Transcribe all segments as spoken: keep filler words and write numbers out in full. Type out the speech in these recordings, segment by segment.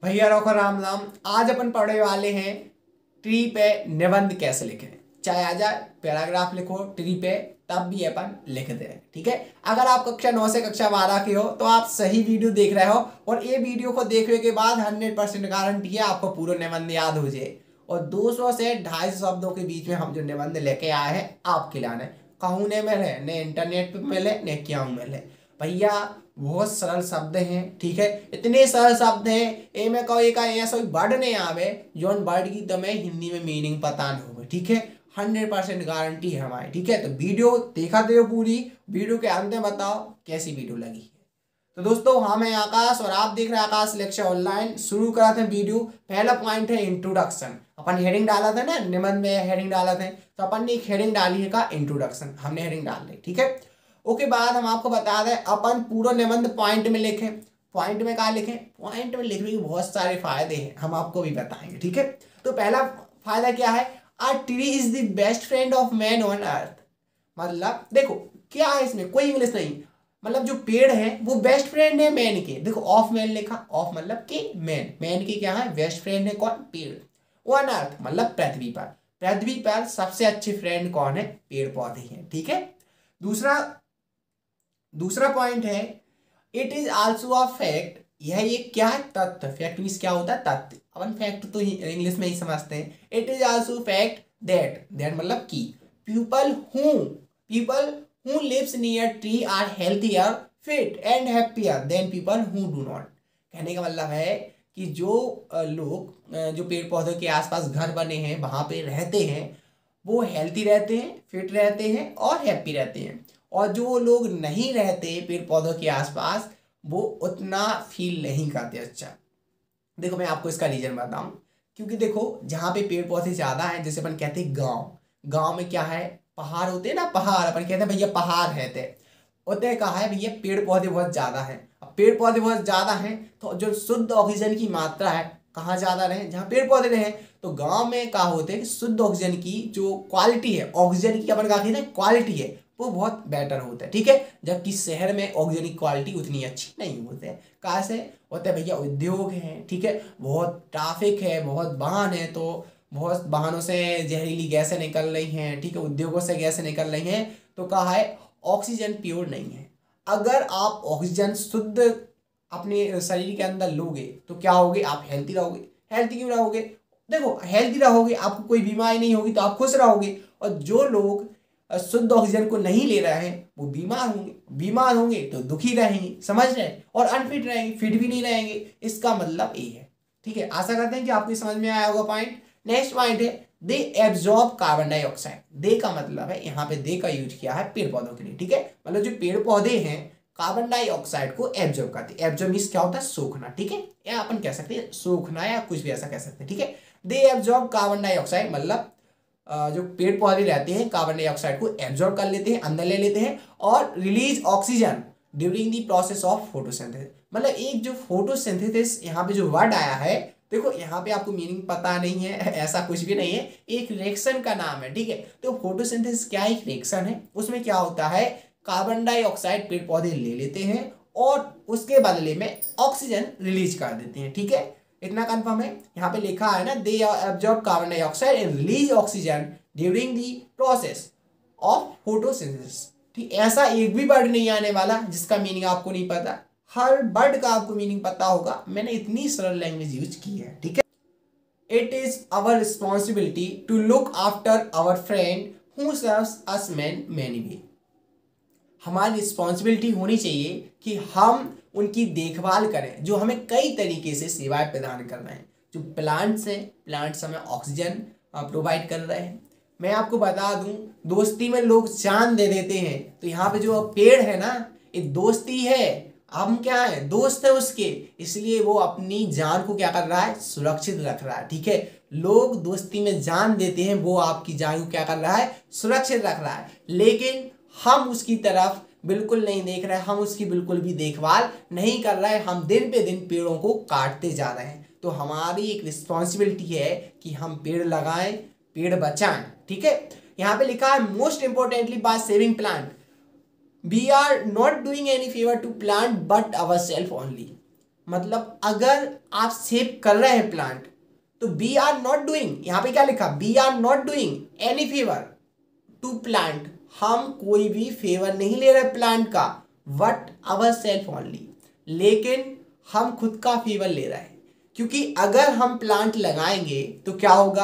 भैया रोको राम राम। आज अपन पढ़ने वाले हैं ट्री पे निबंध कैसे लिखें। चाहे आ जाए पैराग्राफ लिखो ट्री पे तब भी अपन लिखते हैं, ठीक है। अगर आप कक्षा नौ से कक्षा बारह के हो तो आप सही वीडियो देख रहे हो और ये वीडियो को देखने के बाद हंड्रेड परसेंट गारंटी है आपको पूरा निबंध याद हो जाए। और दो सौ से ढाई सौ शब्दों के बीच में हम जो निबंध लेके आए हैं आपके लाने कहूँ ने मिले ने इंटरनेट पे मिले ने क्या मिले भैया। बहुत सरल शब्द हैं, ठीक है। इतने सरल शब्द हैं ए में कहो एक ऐसा वर्ड नहीं आवे जोन वर्ड की तुम्हें हिंदी में मीनिंग पता नहीं होगा, ठीक है। हंड्रेड परसेंट गारंटी है हमारी, ठीक है। तो वीडियो देखा दे पूरी, वीडियो के अंत में बताओ कैसी वीडियो लगी है। तो दोस्तों हम हैं आकाश और आप देख रहे हैं आकाश लेक्चर ऑनलाइन। शुरू कराते हैं वीडियो। पहला पॉइंट है इंट्रोडक्शन। अपन हेडिंग डाला था ना, निबंध में हेडिंग डाला था तो अपन ने एक हेडिंग डाली है का इंट्रोडक्शन, हमने हेडिंग डाल ली, ठीक है। उसके बाद हम आपको बता दें अपन पूरा निबंध पॉइंट में लिखें। पॉइंट में कहा लिखें, पॉइंट में लिखने के बहुत सारे फायदे हैं, हम आपको भी बताएंगे, ठीक है। तो पहला फायदा क्या है, a tree is the best friend of man on earth. मतलब देखो क्या है इसमें, कोई इंग्लिश नहीं, मतलब जो पेड़ है वो बेस्ट फ्रेंड है मैन के। देखो ऑफ मैन लिखा, ऑफ मतलब के मैन, मैन के क्या है बेस्ट फ्रेंड है कौन, पेड़। ऑन अर्थ मतलब पृथ्वी पर, पृथ्वी पर सबसे अच्छे फ्रेंड कौन है, पेड़ पौधे हैं, ठीक है। दूसरा दूसरा पॉइंट है it is also a fact. यह एक क्या है, तथ्य। फैक्ट मीन्स क्या होता है, तथ्य। अपन फैक्ट तो इंग्लिश में ही समझते हैं। It is also fact that, that मतलब की people who people who lives near tree are healthier fit and happier than people who do not. कहने का मतलब है कि जो लोग जो पेड़ पौधों के आसपास घर बने हैं वहां पे रहते हैं वो हेल्थी रहते हैं, फिट रहते हैं और हैप्पी रहते हैं। और जो लोग नहीं रहते पेड़ पौधों के आसपास वो उतना फील नहीं करते अच्छा। देखो मैं आपको इसका रीजन बताऊं, क्योंकि देखो जहाँ पे पेड़ पौधे ज़्यादा हैं, जैसे अपन कहते हैं गांव, गांव में क्या है पहाड़ होते हैं ना, पहाड़ अपन कहते हैं भैया पहाड़ रहते होते कहा है भैया पेड़ पौधे बहुत ज़्यादा हैं। अब पेड़ पौधे बहुत ज़्यादा हैं तो जो शुद्ध ऑक्सीजन की मात्रा है कहाँ ज़्यादा रहे, जहाँ पेड़ पौधे रहे। तो गांव में क्या होते हैं शुद्ध ऑक्सीजन की जो क्वालिटी है, ऑक्सीजन की अपन कहा कहते हैं क्वालिटी है वो बहुत बेटर होता है, ठीक है। जबकि शहर में ऑक्सीजन की क्वालिटी उतनी अच्छी नहीं होती है। कहाँ से होते हैं भैया, उद्योग है, ठीक है, बहुत ट्रैफिक है, बहुत वाहन है, तो बहुत वाहनों से जहरीली गैसें निकल रही हैं, ठीक है, उद्योगों से गैसें निकल रही हैं। तो कहा है ऑक्सीजन प्योर नहीं है। अगर आप ऑक्सीजन शुद्ध अपने शरीर के अंदर लोगे तो क्या होगे, आप हेल्थी रहोगे। हेल्थी क्यों रहोगे, देखो हेल्थी रहोगे आपको कोई बीमारी नहीं होगी तो आप खुश रहोगे। और जो लोग शुद्ध ऑक्सीजन को नहीं ले रहे हैं वो बीमार होंगे, बीमार होंगे तो दुखी रहेंगे, समझ रहे हैं, और अनफिट रहेंगे, फिट भी नहीं रहेंगे। इसका मतलब ये है, ठीक है। आशा करते हैं कि आपको समझ में आया होगा पॉइंट। नेक्स्ट पॉइंट है they absorb carbon dioxide. They का मतलब है यहाँ पे दे का यूज किया है पेड़ पौधों के लिए, ठीक है। मतलब जो पेड़ पौधे हैं कार्बन डाइऑक्साइड को एब्जॉर्ब करते हैं। एब्जॉर्ब मीन्स क्या होता है, सोखना, ठीक है, या अपन कह सकते हैं सोखना या कुछ भी ऐसा कह सकते हैं, ठीक है। दे एब्जॉर्ब कार्बन डाइऑक्साइड मतलब जो पेड़ पौधे रहते हैं कार्बन डाइऑक्साइड को एब्जॉर्ब कर लेते हैं, अंदर ले लेते हैं और release oxygen during the process of photosynthesis. मतलब एक जो फोटोसिंथेसिस यहाँ पे जो वर्ड आया है, देखो यहाँ पे आपको मीनिंग पता नहीं है ऐसा कुछ भी नहीं है, एक रिएक्शन का नाम है, ठीक है। तो फोटोसिंथेसिस क्या एक रिएक्शन है, उसमें क्या होता है कार्बन डाइऑक्साइड पेड़ पौधे ले लेते हैं और उसके बदले में ऑक्सीजन रिलीज कर देते हैं, ठीक है। इतना कंफर्म है। यहाँ पे लिखा है ना they absorb carbon dioxide and release oxygen during the process of photosynthesis, ठीक। ऐसा एक भी वर्ड नहीं आने वाला जिसका मीनिंग आपको नहीं पता, हर वर्ड का आपको मीनिंग पता होगा। मैंने इतनी सरल लैंग्वेज यूज की है, ठीक है। It is our responsibility to look after our friend who serves us man many way. हमारी रिस्पॉन्सिबिलिटी होनी चाहिए कि हम उनकी देखभाल करें जो हमें कई तरीके से सेवाएं प्रदान कर रहे हैं। जो प्लांट्स हैं, प्लांट्स हमें ऑक्सीजन प्रोवाइड कर रहे हैं। मैं आपको बता दूं दोस्ती में लोग जान दे देते हैं, तो यहाँ पे जो पेड़ है ना ये दोस्ती है, हम क्या है दोस्त है उसके, इसलिए वो अपनी जान को क्या कर रहा है, सुरक्षित रख रहा है, ठीक है। लोग दोस्ती में जान देते हैं, वो आपकी जान को क्या कर रहा है, सुरक्षित रख रहा है। लेकिन हम उसकी तरफ बिल्कुल नहीं देख रहे हैं, हम उसकी बिल्कुल भी देखभाल नहीं कर रहे हैं, हम दिन पे दिन पेड़ों को काटते जा रहे हैं। तो हमारी एक रिस्पॉन्सिबिलिटी है कि हम पेड़ लगाएं, पेड़ बचाएं, ठीक है। यहाँ पे लिखा है most importantly by saving plant we are not doing any favour to plant but our self only. मतलब अगर आप सेव कर रहे हैं प्लांट तो वी आर नॉट डूइंग, यहाँ पे क्या लिखा, we are not doing any favour to plant, हम कोई भी फेवर नहीं ले रहे प्लांट का, वट आवर सेल्फ ओनली, लेकिन हम खुद का फेवर ले रहे हैं। क्योंकि अगर हम प्लांट लगाएंगे तो क्या होगा,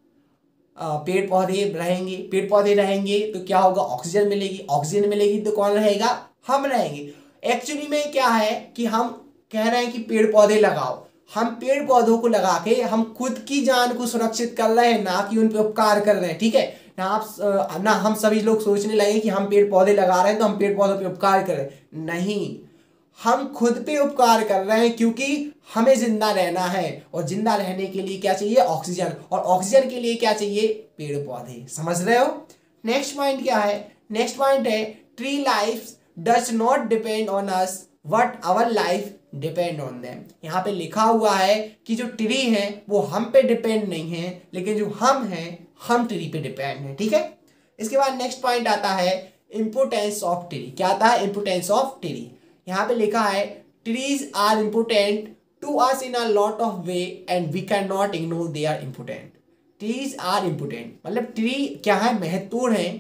पेड़ पौधे रहेंगे, पेड़ पौधे रहेंगे तो क्या होगा, ऑक्सीजन मिलेगी, ऑक्सीजन मिलेगी तो कौन रहेगा, हम रहेंगे। एक्चुअली में क्या है कि हम कह रहे हैं कि पेड़ पौधे लगाओ, हम पेड़ पौधों को लगा के हम खुद की जान को सुरक्षित कर रहे हैं, ना कि उन पर उपकार कर रहे हैं। ठीक है ना, आप ना हम सभी लोग सोचने लगे कि हम पेड़ पौधे लगा रहे हैं तो हम पेड़ पौधों पे उपकार कर रहे हैं, नहीं, हम खुद पे उपकार कर रहे हैं, क्योंकि हमें जिंदा रहना है और जिंदा रहने के लिए क्या चाहिए, ऑक्सीजन, और ऑक्सीजन के लिए क्या चाहिए, पेड़ पौधे। समझ रहे हो। नेक्स्ट पॉइंट क्या है, नेक्स्ट पॉइंट है tree life does not depend on us what our life depend on them. यहाँ पे लिखा हुआ है कि जो ट्री है वो हम पे डिपेंड नहीं है, लेकिन जो हम हैं हम ट्री पे डिपेंड है। ठीक है, इसके बाद नेक्स्ट पॉइंट आता है इंपोर्टेंस ऑफ ट्री। क्या आता है, इंपोर्टेंस ऑफ ट्री। यहाँ पे लिखा है trees are important to us in a lot of way and we can not ignore they are important. Trees are important मतलब ट्री क्या है, महत्वपूर्ण है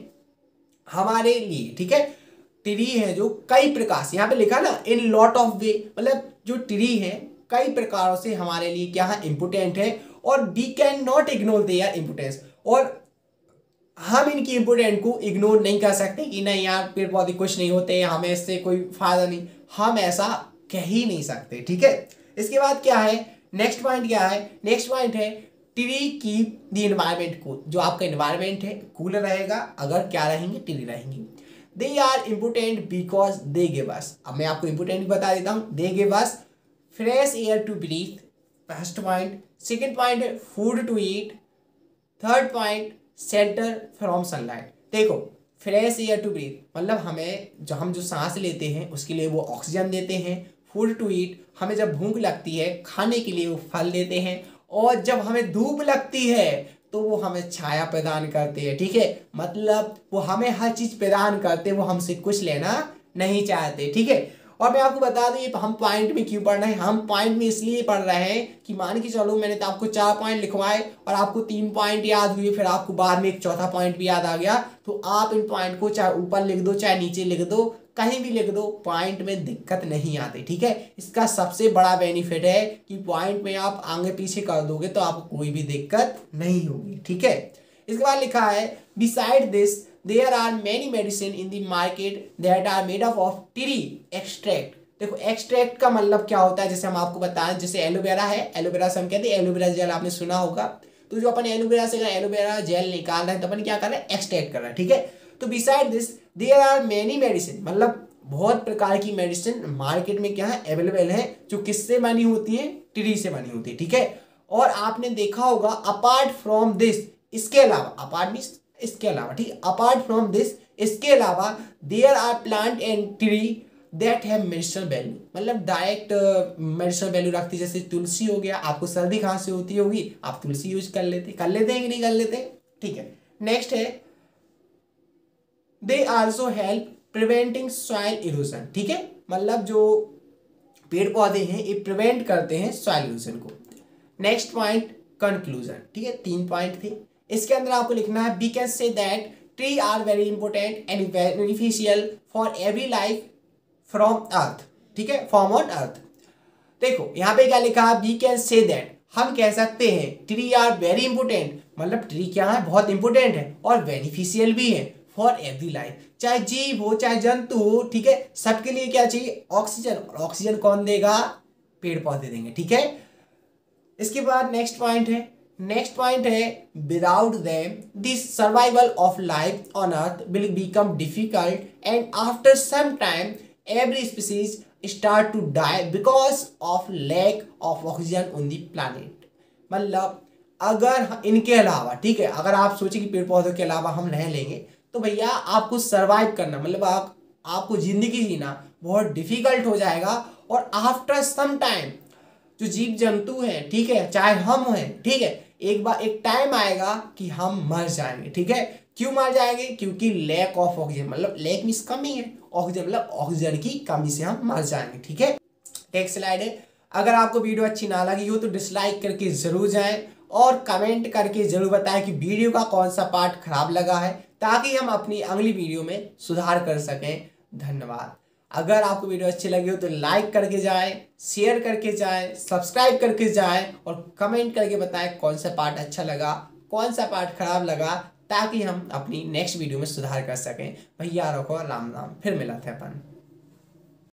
हमारे लिए। ठीक है, ट्री है जो कई प्रकार से, यहाँ पे लिखा ना इन लॉट ऑफ वे, मतलब जो ट्री है कई प्रकारों से हमारे लिए क्या है, इम्पोर्टेंट है, और we can not ignore their importance, और हम इनकी इम्पोर्टेंट को इग्नोर नहीं कर सकते कि नहीं यार पेड़ पौधे कुछ नहीं होते, हमें इससे कोई फायदा नहीं, हम ऐसा कह ही नहीं सकते। ठीक है, इसके बाद क्या है, नेक्स्ट पॉइंट क्या है, नेक्स्ट पॉइंट है tree keep the environment cool. जो आपका एनवायरमेंट है कूल रहेगा अगर क्या रहेंगे, ट्री रहेंगी। They are important because they give us, अब मैं आपको इम्पोर्टेंट बता देता हूँ, they give us fresh air to breathe, first point. Second point है food to eat. Third point shelter from sunlight. देखो फ्रेश एयर टू ब्रीथ मतलब हमें जो हम जो सांस लेते हैं उसके लिए वो ऑक्सीजन देते हैं। फूड टू ईट हमें जब भूख लगती है खाने के लिए वो फल देते हैं, और जब हमें धूप लगती है तो वो हमें छाया प्रदान करते हैं। ठीक है, मतलब वो हमें हर चीज प्रदान करते हैं, वो हमसे कुछ लेना नहीं चाहते। ठीक है, और मैं आपको बता दूं ये हम पॉइंट में क्यों पढ़ रहे हैं, हम पॉइंट में इसलिए पढ़ रहे हैं कि मान के चलो मैंने तो आपको चार पॉइंट लिखवाए और आपको तीन पॉइंट याद हुए, फिर आपको बाद में एक चौथा पॉइंट भी याद आ गया, तो आप इन पॉइंट को चाहे ऊपर लिख दो चाहे नीचे लिख दो, कहीं भी लिख दो, पॉइंट में दिक्कत नहीं आती। ठीक है, इसका सबसे बड़ा बेनिफिट है कि पॉइंट में आप आगे पीछे कर दोगे तो आपको कोई भी दिक्कत नहीं होगी। ठीक है, इसके बाद लिखा है beside this there are many medicine in the market that are made up of tree extract. देखो एक्सट्रैक्ट का मतलब क्या होता है, जैसे हम आपको बताएं, जैसे एलोवेरा है, एलोवेरा से हम कहते हैं एलोवेरा जेल, आपने सुना होगा, तो जो अपन एलोवेरा से एलोवेरा जेल निकाल रहे हैं तो अपन क्या कर रहे हैं, एक्सट्रैक्ट कर रहे हैं। ठीक है, तो beside this there are many medicine मतलब बहुत प्रकार की मेडिसिन मार्केट में क्या है, अवेलेबल है, जो किससे बनी होती है, ट्री से बनी होती है। ठीक है, और आपने देखा होगा अपार्ट फ्रॉम दिस, इसके अलावा, अपार्ट मींस इसके अलावा, ठीक है, अपार्ट फ्रॉम दिस इसके अलावा there are plant and tree that have medicinal value, मतलब डायरेक्ट मेडिसिनल वैल्यू रखती है। जैसे तुलसी हो गया, आपको सर्दी खांसी होती होगी, आप तुलसी यूज कर लेते कर लेते हैं कि नहीं कर लेते। ठीक है, नेक्स्ट है they also help preventing soil erosion. ठीक है, मतलब जो पेड़ पौधे हैं ये प्रिवेंट करते हैं सॉइल इरोजन को। Next point conclusion. ठीक है, तीन पॉइंट थे, इसके अंदर आपको लिखना है we can say that tree are very important and beneficial for every life from earth. ठीक है, फ्रॉम ऑन अर्थ। देखो यहाँ पे क्या लिखा है, वी कैन से दैट, हम कह सकते हैं ट्री आर वेरी इंपोर्टेंट, मतलब ट्री क्या है, बहुत इंपोर्टेंट है और बेनिफिशियल भी है फॉर एवरी लाइफ, चाहे जीव हो चाहे जंतु हो। ठीक है, सबके लिए क्या चाहिए, ऑक्सीजन, और ऑक्सीजन कौन देगा, पेड़ पौधे देंगे। ठीक है, इसके बाद नेक्स्ट पॉइंट है, नेक्स्ट पॉइंट है without them this survival of life on earth will become difficult and after some time every species start to die because of lack of oxygen on the planet। मतलब अगर इनके अलावा, ठीक है, अगर आप सोचे कि पेड़ पौधों के अलावा हम रह लेंगे तो भैया आपको सरवाइव करना, मतलब आप आपको जिंदगी जीना बहुत डिफिकल्ट हो जाएगा, और आफ्टर सम टाइम जो जीव जंतु हैं, ठीक है, चाहे हम हैं, ठीक है, एक बार एक टाइम आएगा कि हम मर जाएंगे। ठीक है, क्यों मर जाएंगे, क्योंकि लैक ऑफ ऑक्सीजन, मतलब लैक मींस कमी है, ऑक्सीजन मतलब ऑक्सीजन की कमी से हम मर जाएंगे। ठीक है, नेक्स्ट स्लाइड है अगर आपको वीडियो अच्छी ना लगी हो तो डिसलाइक करके ज़रूर जाएं और कमेंट करके ज़रूर बताएं कि वीडियो का कौन सा पार्ट खराब लगा है, ताकि हम अपनी अगली वीडियो में सुधार कर सकें। धन्यवाद। अगर आपको वीडियो अच्छी लगी हो तो लाइक करके जाएं, शेयर करके जाएं, सब्सक्राइब करके जाएं और कमेंट करके बताएं कौन सा पार्ट अच्छा लगा, कौन सा पार्ट खराब लगा, ताकि हम अपनी नेक्स्ट वीडियो में सुधार कर सकें। भैया रखो, राम राम, फिर मिलते हैं अपन।